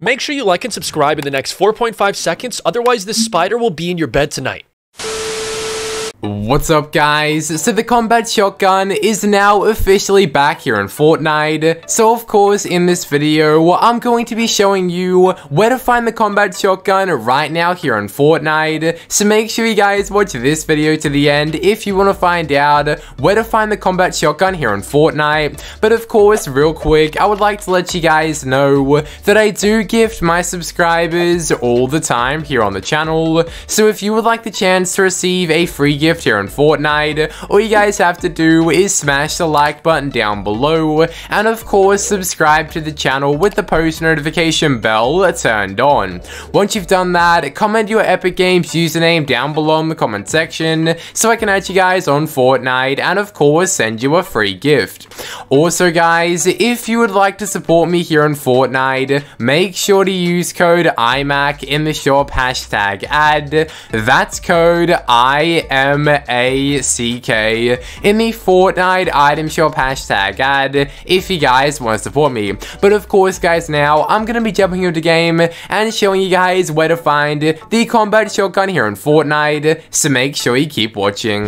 Make sure you like and subscribe in the next 4.5 seconds, otherwise this spider will be in your bed tonight. What's up guys? So the combat shotgun is now officially back here in Fortnite. So of course in this video I'm going to be showing you where to find the combat shotgun right now here in Fortnite. So make sure you guys watch this video to the end if you want to find out where to find the combat shotgun here in Fortnite. But of course real quick I would like to let you guys know that I do gift my subscribers all the time here on the channel. So if you would like the chance to receive a free gift here in Fortnite, all you guys have to do is smash the like button down below and of course subscribe to the channel with the post notification bell turned on. Once you've done that, comment your Epic Games username down below in the comment section so I can add you guys on Fortnite and of course send you a free gift. Also guys, if you would like to support me here in Fortnite, make sure to use code IMAC in the shop hashtag ad. That's code IMACK in the Fortnite item shop hashtag ad if you guys want to support me. But of course guys, now I'm going to be jumping into the game and showing you guys where to find the combat shotgun here in Fortnite, so make sure you keep watching.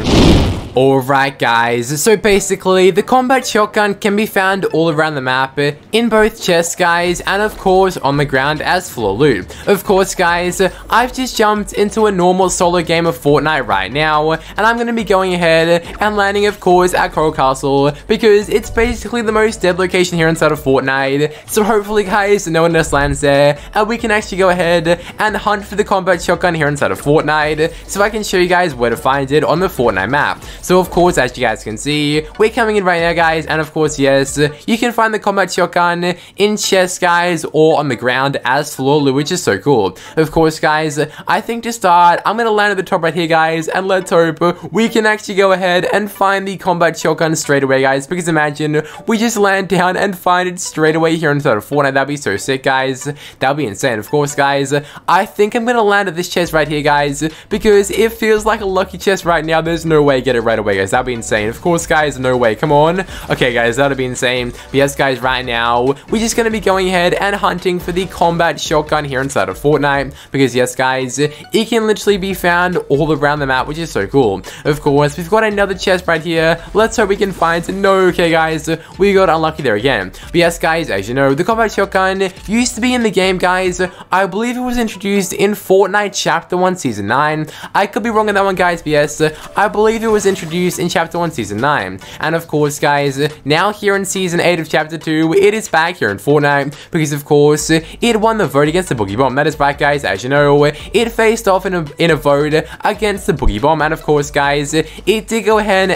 Alright guys, so basically the combat shotgun can be found all around the map, in both chests guys, and of course on the ground as floor loot. Of course guys, I've just jumped into a normal solo game of Fortnite right now, and I'm going to be going ahead and landing of course at Coral Castle, because it's basically the most dead location here inside of Fortnite. So hopefully guys, no one else lands there, and we can actually go ahead and hunt for the combat shotgun here inside of Fortnite, so I can show you guys where to find it on the Fortnite map. So of course, as you guys can see, we're coming in right now guys, and of course yes, you can find the combat shotgun in chests guys, or on the ground as floor loot, which is so cool. Of course guys, I think to start, I'm gonna land at the top right here guys, and let's hope we can actually go ahead and find the combat shotgun straight away guys, because imagine we just land down and find it straight away here inside of Fortnite. That'd be so sick guys, that'd be insane. Of course guys, I think I'm gonna land at this chest right here guys, because it feels like a lucky chest right now. There's no way I get it right away guys. That'd be insane. Of course guys, no way, come on. Okay guys, that'd be insane. But yes guys, right now we're just gonna be going ahead and hunting for the combat shotgun here inside of Fortnite, because yes guys, it can literally be found all around the map, which is so cool. Of course, we've got another chest right here. Let's hope we can find it. No, okay guys, we got unlucky there again. But yes guys, as you know, the combat shotgun used to be in the game guys. I believe it was introduced in Fortnite Chapter 1 Season 9. I could be wrong on that one guys, but yes, I believe it was introduced in Chapter 1 Season 9. And of course guys, now here in Season 8 of Chapter 2, it is back here in Fortnite, because of course, it won the vote against the Boogie Bomb. That is right guys, as you know, it faced off in a vote against the Boogie Bomb, and of course guys, it did go ahead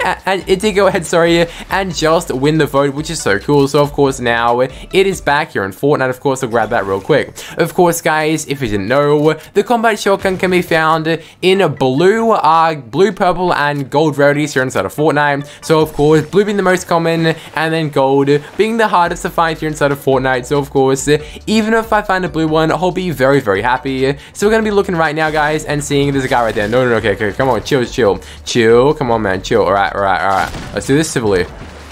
and just win the vote, which is so cool. So of course now, it is back here in Fortnite. Of course, I'll grab that real quick. Of course guys, if you didn't know, the combat shotgun can be found in blue, purple, and gold rarities here inside of Fortnite. So of course, blue being the most common, and then gold being the hardest to find here inside of Fortnite. So of course, even if I find a blue one, I'll be very, very happy. So we're gonna be looking right now, guys, and seeing there's a guy right there. No, okay, come on, chill, come on, man, chill. All right. Let's do this civilly.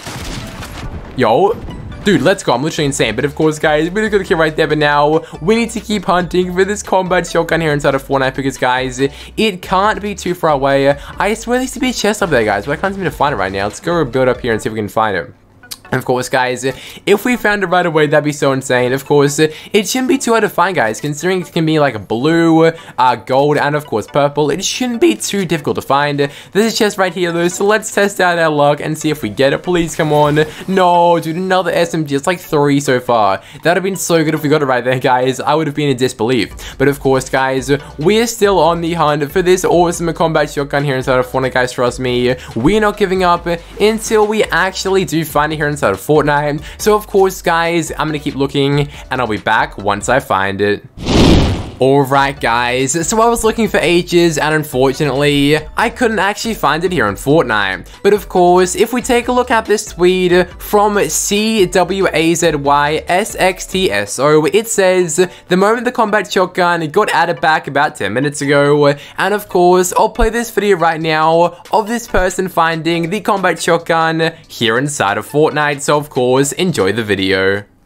Yo. Dude, let's go. I'm literally insane. But of course, guys, we're gonna keep right there. But now, we need to keep hunting for this combat shotgun here inside of Fortnite, because, guys, it can't be too far away. I swear there used to be a chest up there, guys, but I can't seem to find it right now. Let's go build up here and see if we can find it. And of course, guys, if we found it right away, that'd be so insane. Of course, it shouldn't be too hard to find, guys, considering it can be like blue, gold, and of course purple. It shouldn't be too difficult to find. There's a chest right here, though, so let's test out our luck and see if we get it. Please, come on. No, dude, another SMG. It's like 3 so far. That'd have been so good if we got it right there, guys. I would have been in disbelief. But of course, guys, we're still on the hunt for this awesome combat shotgun here inside of Fortnite, guys. Trust me, we're not giving up until we actually do find it here inside of Fortnite. So of course guys, I'm gonna keep looking, and I'll be back once I find it. Alright guys, so I was looking for ages, and unfortunately, I couldn't actually find it here in Fortnite. But of course, if we take a look at this tweet from CWAZYSXTSO, it says, the moment the combat shotgun got added back about 10 minutes ago. And of course, I'll play this video right now of this person finding the combat shotgun here inside of Fortnite. So of course, enjoy the video.